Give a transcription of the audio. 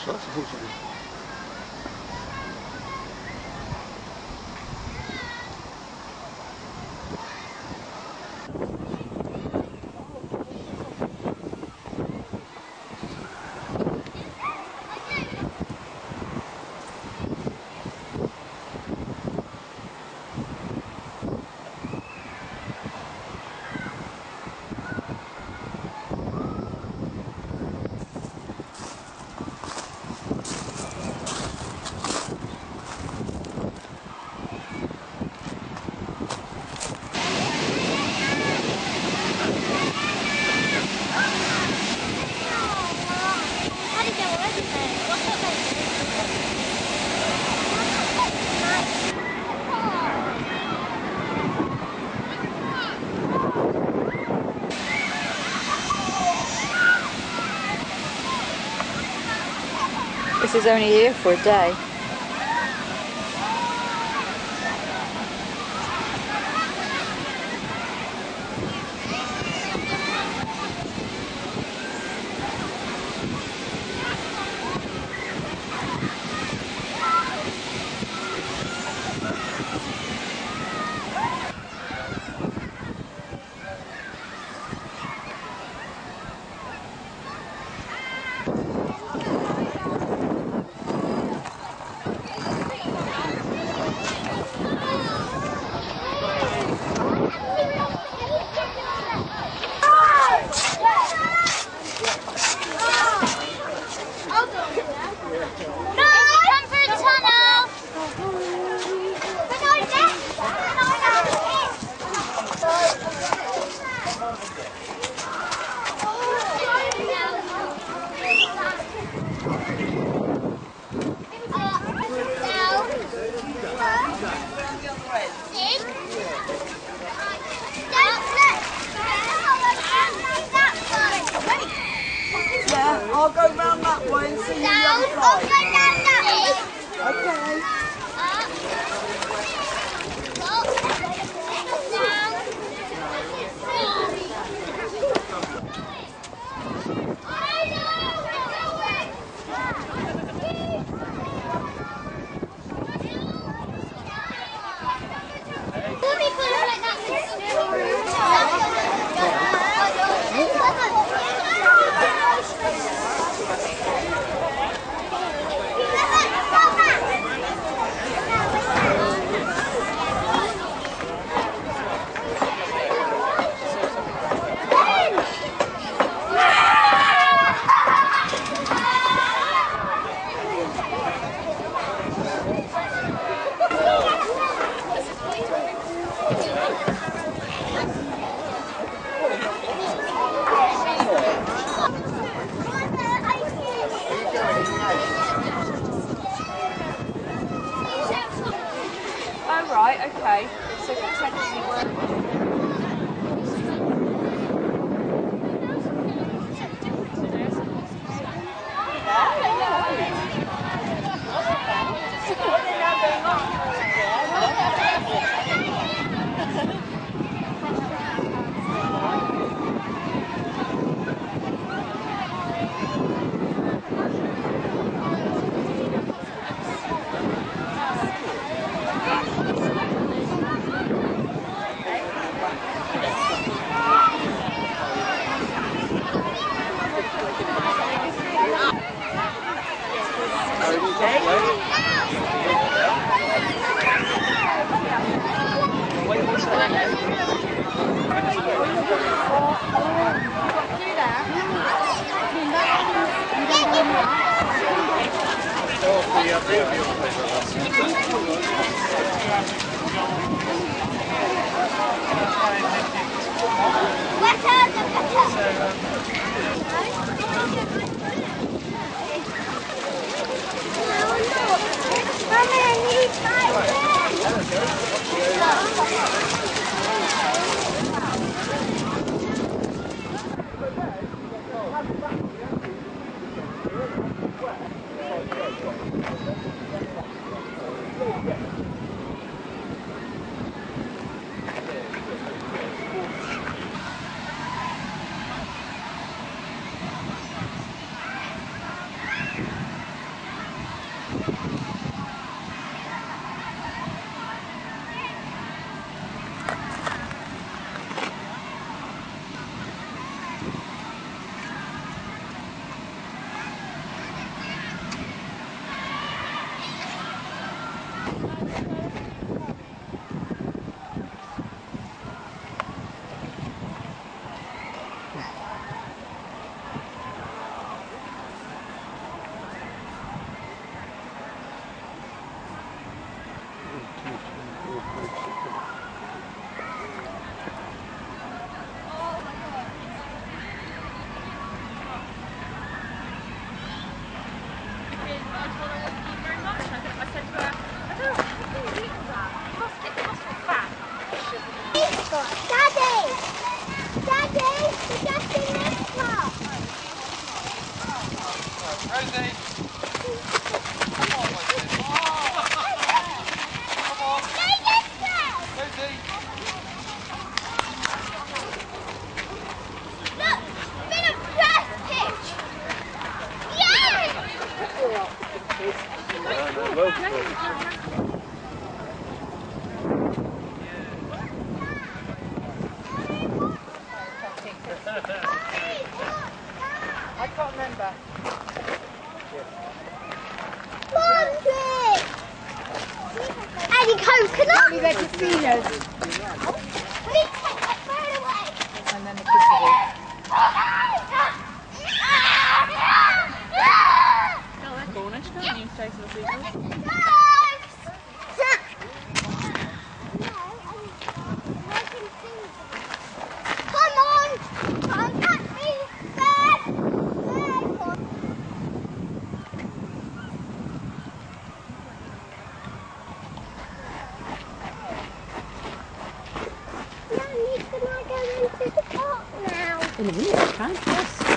That's right, unfortunately. This is only here for a day. I'll go round that way and see you on the other side. I'll go down that way. Okay. Oh right, okay. So potentially working. just in this part. Rosie! Come on, Rosie! Come on! Stay this way! Rosie! Look! Bit of grass pitch! Yay! I can't remember. Any coconut? Only their casinos. Please take that bird away. And then the kids will be. Oh, they're Cornish, can't you? Chase the seagulls. Come on! Come get me! Nanny, can I go into the park now? In a minute, you can, yes.